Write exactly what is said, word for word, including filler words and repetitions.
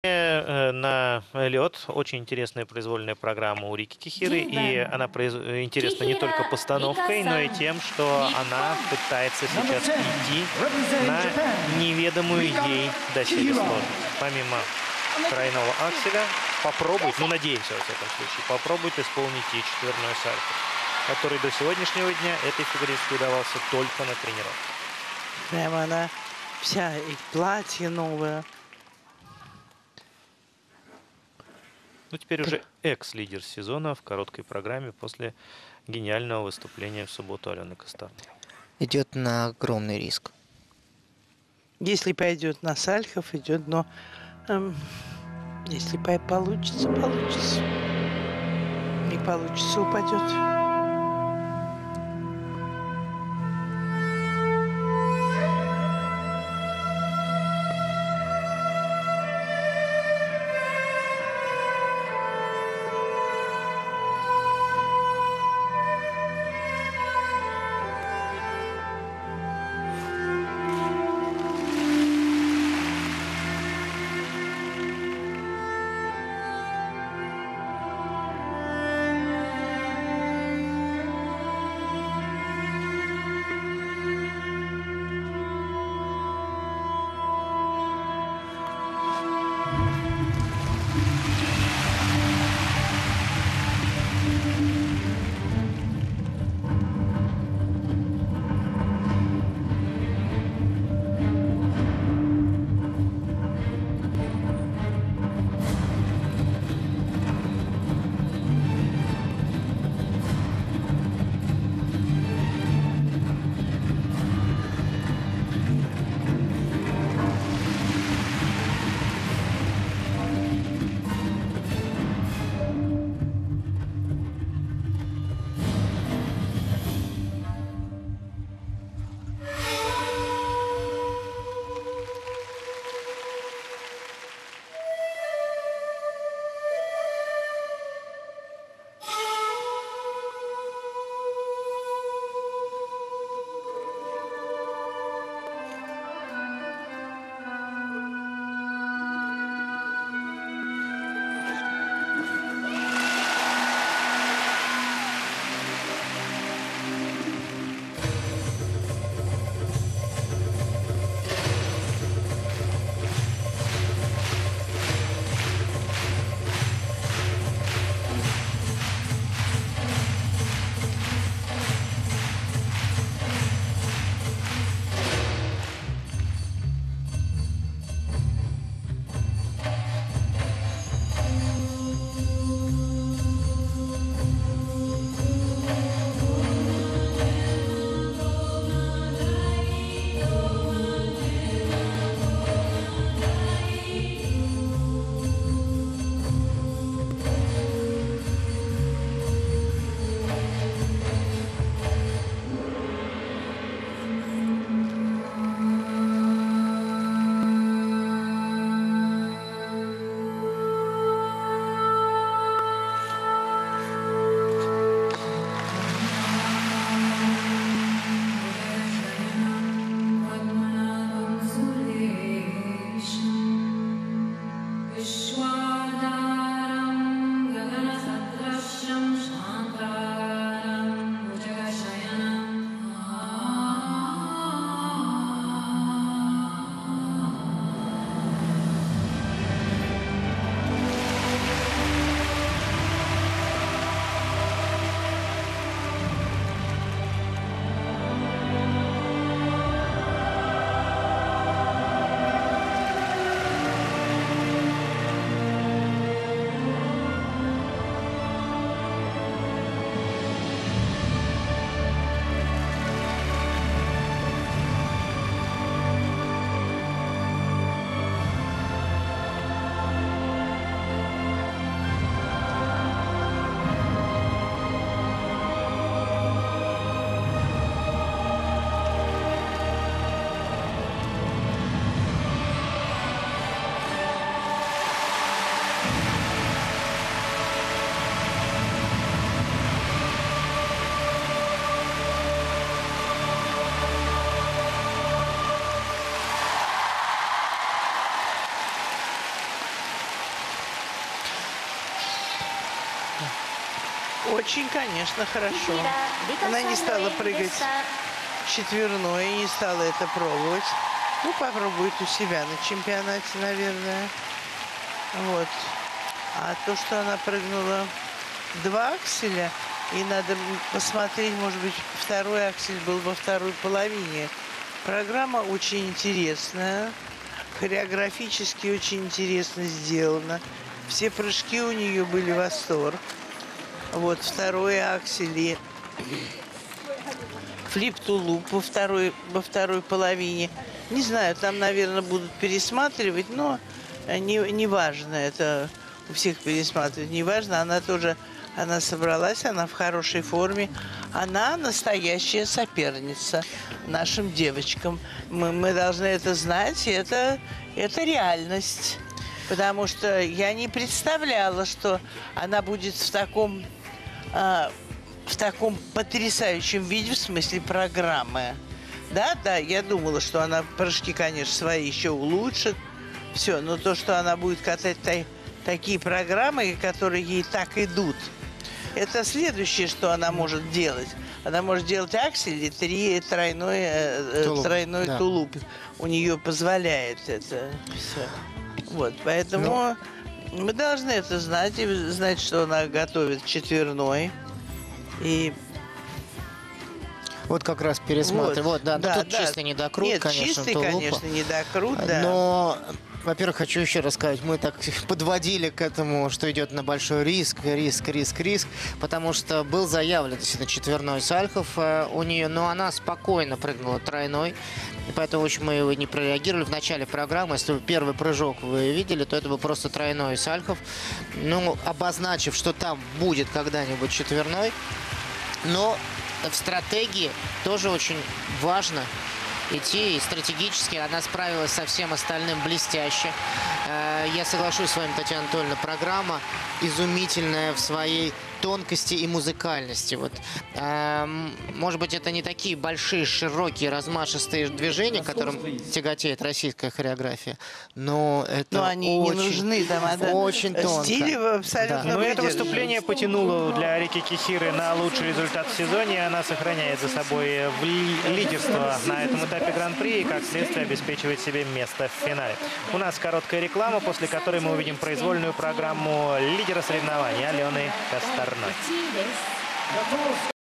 э, на лед. Очень интересная произвольная программа у Рики Кихиры. И она произ... интересна не только постановкой, но и тем, что она пытается сейчас идти на неведомую ей доселе сложность. Помимо тройного акселя, попробует, ну надеемся во всяком случае, попробует исполнить и четверной сальто, который до сегодняшнего дня этой фигуристке удавался только на тренировке. Прямо она вся и платье новое. Ну, теперь уже экс-лидер сезона в короткой программе после гениального выступления в субботу Алены Костарной. Идет на огромный риск. Если пойдет на Сальхов, идет, но эм, если получится, получится. Не получится, упадет. Очень, конечно, хорошо. Она не стала прыгать четверной, не стала это пробовать. Ну, попробует у себя на чемпионате, наверное. Вот. А то, что она прыгнула два акселя, и надо посмотреть, может быть, второй аксель был во второй половине. Программа очень интересная, хореографически очень интересно сделана. Все прыжки у нее были восторг. Вот второй аксель и флип-тулуп во второй, во второй половине. Не знаю, там, наверное, будут пересматривать, но не, не важно, это у всех пересматривать не важно. Она тоже, она собралась, она в хорошей форме. Она настоящая соперница нашим девочкам. Мы, мы должны это знать, и это, это реальность. Потому что я не представляла, что она будет в таком, э, в таком потрясающем виде, в смысле программы. Да, да, я думала, что она прыжки, конечно, свои еще улучшит. Все, но то, что она будет катать та, такие программы, которые ей так идут, это следующее, что она может делать. Она может делать аксель и три тройной, э, тулуп, тройной да. тулуп. У нее позволяет это все. Вот, поэтому ну... мы должны это знать, и знать, что она готовит четверной. И Вот как раз пересматриваю. Вот, Вот, да, да, ну, тут да. чистый недокрут, Нет, конечно, чистый, тулупа. конечно, недокрут, да. Но, во-первых, хочу еще раз сказать, мы так подводили к этому, что идет на большой риск, риск, риск, риск, потому что был заявлен действительно четверной Сальхов э, у нее, но она спокойно прыгнула тройной, и поэтому очень мы его не прореагировали в начале программы. Если вы первый прыжок вы видели, то это был просто тройной Сальхов, ну, обозначив, что там будет когда-нибудь четверной, но в стратегии тоже очень важно идти, и стратегически она справилась со всем остальным блестяще. Я соглашусь с вами, Татьяна Анатольевна, программа изумительная в своей тонкости и музыкальности. Вот. Может быть, это не такие большие, широкие, размашистые движения, которым тяготеет российская хореография, но это Но они очень, не нужны, там надо очень тонко. стили абсолютно Да. Ну, это выдержаны. выступление потянуло для Рики Кихиры на лучший результат в сезоне. Она сохраняет за собой лидерство на этом этапе Гран-при и, как следствие, обеспечивает себе место в финале. У нас короткая реклама, после которой мы увидим произвольную программу лидера соревнований Алены Косторной.